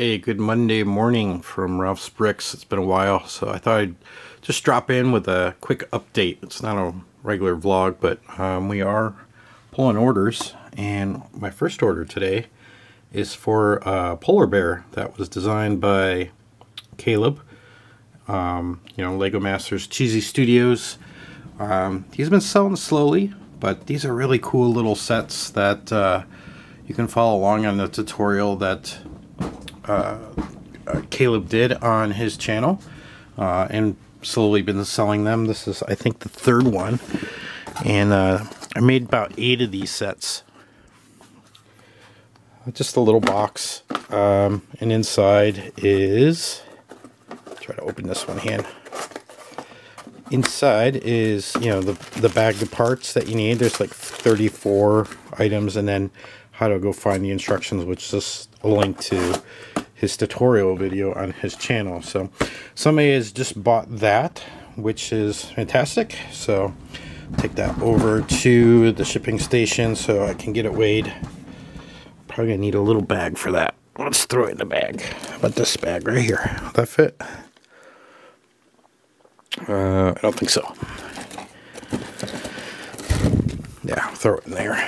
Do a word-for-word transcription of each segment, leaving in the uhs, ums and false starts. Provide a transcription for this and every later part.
Hey, good Monday morning from Ralph's Bricks. It's been a while, so I thought I'd just drop in with a quick update. It's not a regular vlog, but um, we are pulling orders, and my first order today is for a polar bear that was designed by Caleb, um, you know, Lego Masters Cheesy Studios. Um, he's been selling slowly, but these are really cool little sets that uh, you can follow along on the tutorial that Uh, uh, Caleb did on his channel, uh, and slowly been selling them. This is, I think, the third one, and uh, I made about eight of these sets. Just a little box, um, and inside is, try to open this one hand. Inside is, you know, the the bag of parts that you need. There's like thirty-four items, and then how to go find the instructions, which is just a link to his tutorial video on his channel. So somebody has just bought that, which is fantastic. So take that over to the shipping station so I can get it weighed. Probably gonna need a little bag for that. Let's throw it in the bag. How about this bag right here? Will that fit? Uh, I don't think so. Yeah, throw it in there.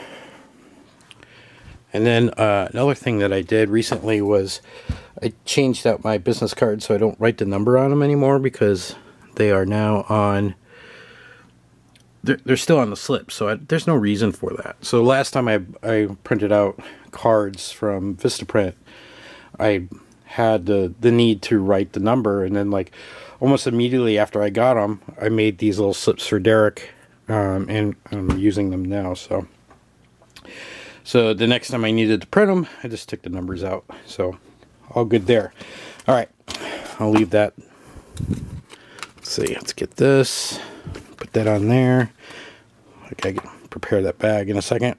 And then uh, another thing that I did recently was I changed out my business cards so I don't write the number on them anymore, because they are now on, they're, they're still on the slip, so I, there's no reason for that. So last time I, I printed out cards from Vistaprint, I had the, the need to write the number, and then like almost immediately after I got them, I made these little slips for Derek, um, and I'm using them now. So So the next time I needed to print them, I just took the numbers out. So all good there. All right, I'll leave that. Let's see, let's get this, put that on there. Okay, I can prepare that bag in a second.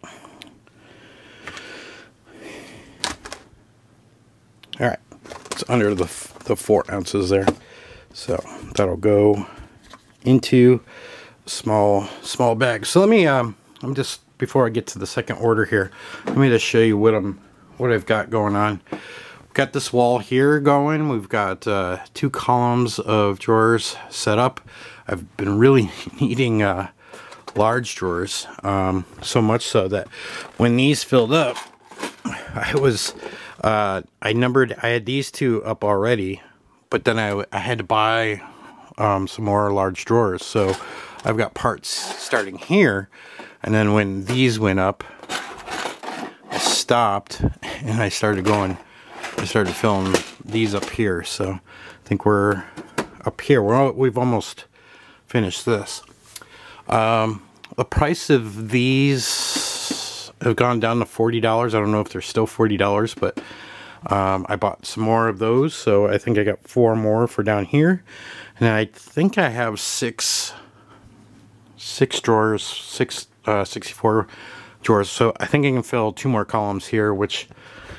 All right, it's under the, the four ounces there. So that'll go into a small, small bag. So let me, um, I'm just, before I get to the second order here, let me just show you what I'm what I've got going on. We've got this wall here going. We've got uh, two columns of drawers set up. I've been really needing uh, large drawers, um, so much so that when these filled up, I was uh, I numbered. I had these two up already, but then I, I had to buy um, some more large drawers. So I've got parts starting here. And then when these went up, I stopped and I started going, I started filling these up here. So I think we're up here. We're all, we've almost finished this. Um, the price of these have gone down to forty dollars. I don't know if they're still forty dollars, but um, I bought some more of those. So I think I got four more for down here. And I think I have six, six drawers, six Uh, sixty-four drawers, so I think I can fill two more columns here, which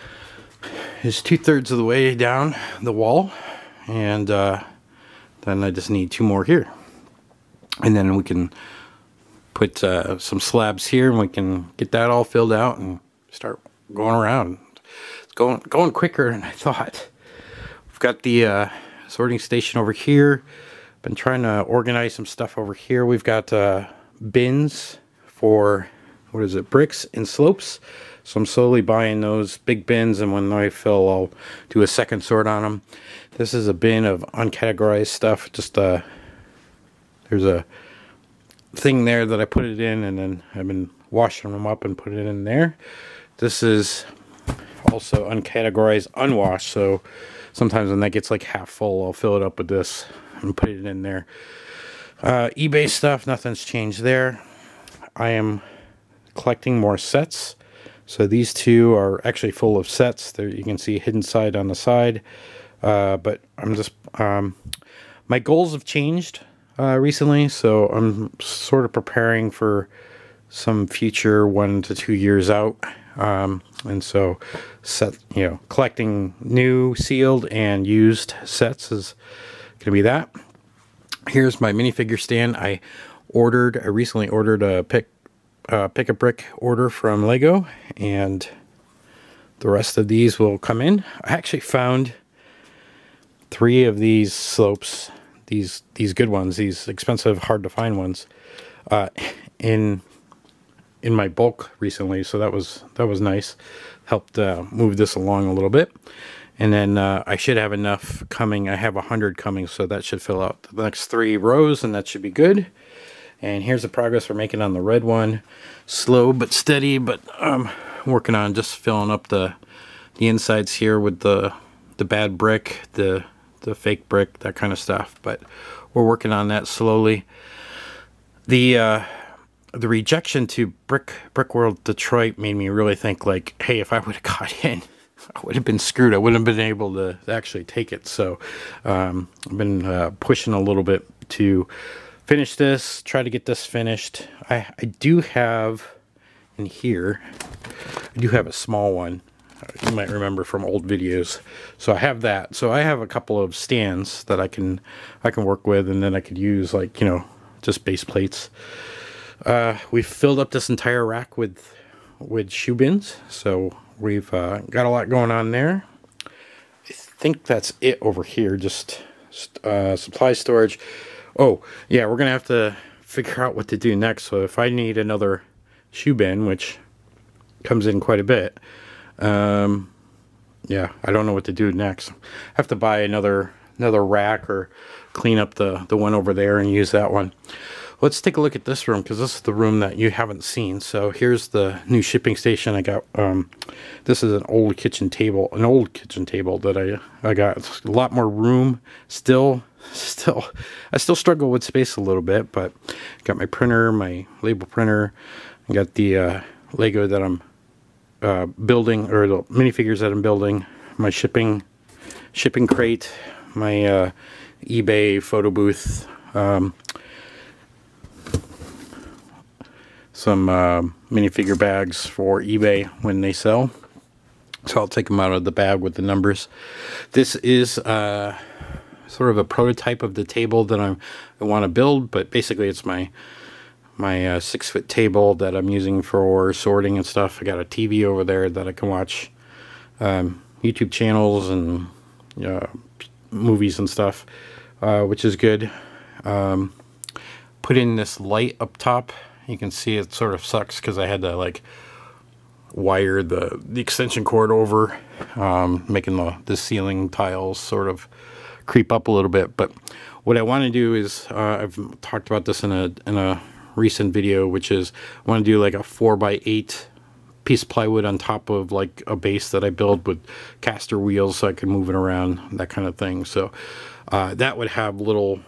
is two-thirds of the way down the wall, and uh, then I just need two more here, and then we can put uh, some slabs here, and we can get that all filled out and start going around. It's going going quicker than I thought. We've got the uh, sorting station over here. Been trying to organize some stuff over here. We've got uh, bins for, what is it, bricks and slopes. So I'm slowly buying those big bins, and when I fill, I'll do a second sort on them. This is a bin of uncategorized stuff. Just uh, there's a thing there that I put it in, and then I've been washing them up and put it in there. This is also uncategorized, unwashed, so sometimes when that gets like half full, I'll fill it up with this and put it in there. Uh, eBay stuff, nothing's changed there. I am collecting more sets. So these two are actually full of sets. There you can see hidden side on the side. Uh, but I'm just, um, my goals have changed uh, recently. So I'm sort of preparing for some future one to two years out. Um, and so set, you know, collecting new sealed and used sets is going to be that. Here's my minifigure stand. I ordered, I recently ordered a pick, uh, pick a brick order from Lego, and the rest of these will come in. I actually found three of these slopes, these these good ones, these expensive, hard to find ones, uh, in in my bulk recently. So that was that was nice. Helped uh, move this along a little bit. And then uh, I should have enough coming. I have a hundred coming, so that should fill out the next three rows, and that should be good. And here's the progress we're making on the red one. Slow but steady, but um, working on just filling up the the insides here with the the bad brick, the the fake brick, that kind of stuff. But we're working on that slowly. The uh, the rejection to Brick Brick World Detroit made me really think, like, hey, if I would have got in, I would have been screwed. I wouldn't have been able to actually take it. So um, I've been uh, pushing a little bit to finish this, try to get this finished. I, I do have in here, I do have a small one. You might remember from old videos. So I have that. So I have a couple of stands that I can I can work with, and then I could use, like, you know, just base plates. Uh, we've filled up this entire rack with with shoe bins. So we've uh, got a lot going on there. I think that's it over here. Just uh, supply storage. Oh, yeah, we're going to have to figure out what to do next. So if I need another shoe bin, which comes in quite a bit, um, yeah, I don't know what to do next. I have to buy another another rack or clean up the, the one over there and use that one. Let's take a look at this room, because this is the room that you haven't seen. So here's the new shipping station I got. Um, this is an old kitchen table, an old kitchen table that I I got. It's a lot more room. Still, still, I still struggle with space a little bit, but got my printer, my label printer. I got the uh, Lego that I'm uh, building, or the minifigures that I'm building. My shipping shipping crate, my uh, eBay photo booth. Um, some uh, minifigure bags for eBay when they sell. So I'll take them out of the bag with the numbers. This is uh, sort of a prototype of the table that I'm, I want to build, but basically it's my my uh, six foot table that I'm using for sorting and stuff. I got a T V over there that I can watch um, YouTube channels and uh, movies and stuff, uh, which is good. Um, put in this light up top. You can see it sort of sucks because I had to, like, wire the, the extension cord over, um, making the, the ceiling tiles sort of creep up a little bit. But what I want to do is, uh, I've talked about this in a, in a recent video, which is I want to do like a four by eight piece of plywood on top of like a base that I build with caster wheels so I can move it around, that kind of thing. So uh, that would have little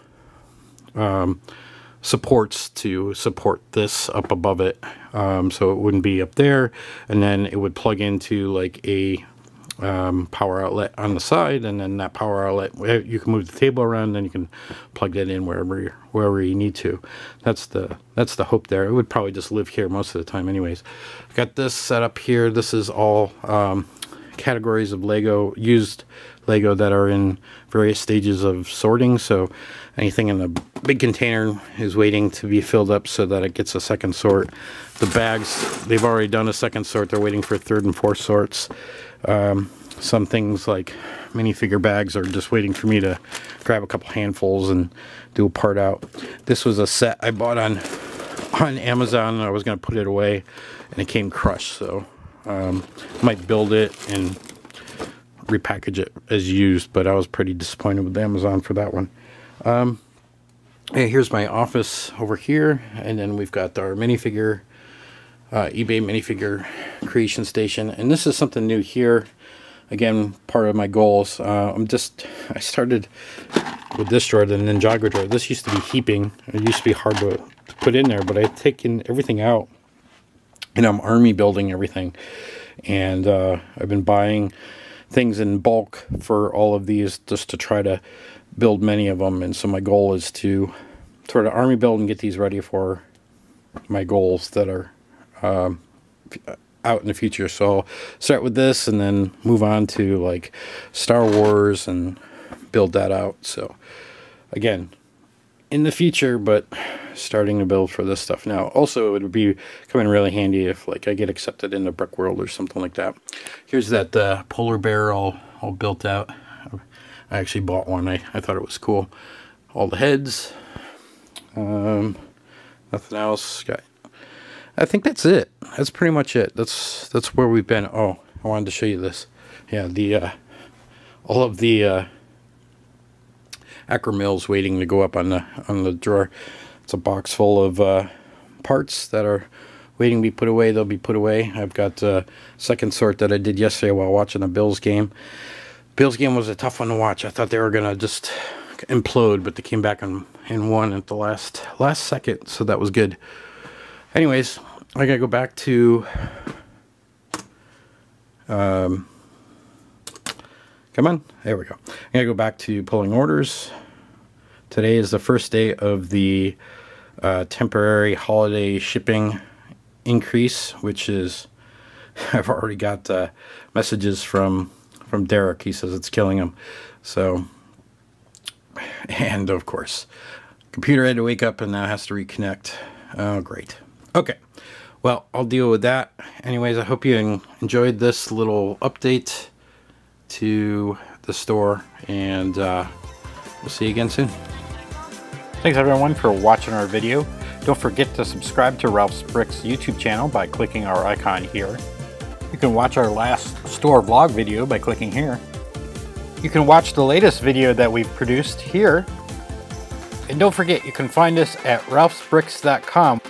um, supports to support this up above it, um, so it wouldn't be up there, and then it would plug into like a um, power outlet on the side, and then that power outlet, you can move the table around, then you can plug that in wherever wherever you need to. That's the that's the hope there. It would probably just live here most of the time anyways. Got this set up here. This is all um, categories of Lego, used Lego that are in various stages of sorting. So anything in the big container is waiting to be filled up so that it gets a second sort. The bags, they've already done a second sort. They're waiting for third and fourth sorts. Um, some things like minifigure bags are just waiting for me to grab a couple handfuls and do a part out. This was a set I bought on on Amazon. I was going to put it away and it came crushed, so um, I might build it and repackage it as used, but I was pretty disappointed with Amazon for that one. Um, hey, here's my office over here, and then we've got our minifigure uh, eBay minifigure creation station, and this is something new here. Again, part of my goals. Uh, I'm just I started with this drawer, the Ninjago drawer. This used to be heaping. It used to be hard to, to put in there, but I've taken everything out, and I'm army building everything, and uh, I've been buying things in bulk for all of these just to try to build many of them. And so my goal is to sort of army build and get these ready for my goals that are um, out in the future. So I'll start with this and then move on to like Star Wars and build that out. So again, in the future, but starting to build for this stuff now. Also, it would be coming really handy if like I get accepted into Brick World or something like that. Here's that uh, polar bear all, all built out. I actually bought one. I, I thought it was cool. All the heads. Um, nothing else. Got, I think that's it. That's pretty much it. That's that's where we've been. Oh, I wanted to show you this. Yeah, the uh, all of the uh, acromills waiting to go up on the on the drawer. It's a box full of uh, parts that are waiting to be put away. They'll be put away. I've got a second sort that I did yesterday while watching the Bills game. Bills game was a tough one to watch. I thought they were gonna just implode, but they came back and, and won at the last last second, so that was good. Anyways, I gotta go back to um, come on, there we go. I gotta go back to pulling orders. Today is the first day of the uh, temporary holiday shipping increase, which is I've already got uh, messages from from Derek. He says it's killing him. So, and of course, computer had to wake up and now has to reconnect. Oh, great. Okay. Well, I'll deal with that. Anyways, I hope you enjoyed this little update to the store, and uh, we'll see you again soon. Thanks everyone for watching our video. Don't forget to subscribe to Ralph's Bricks YouTube channel by clicking our icon here. You can watch our last store vlog video by clicking here. You can watch the latest video that we've produced here. And don't forget, you can find us at ralphs bricks dot com.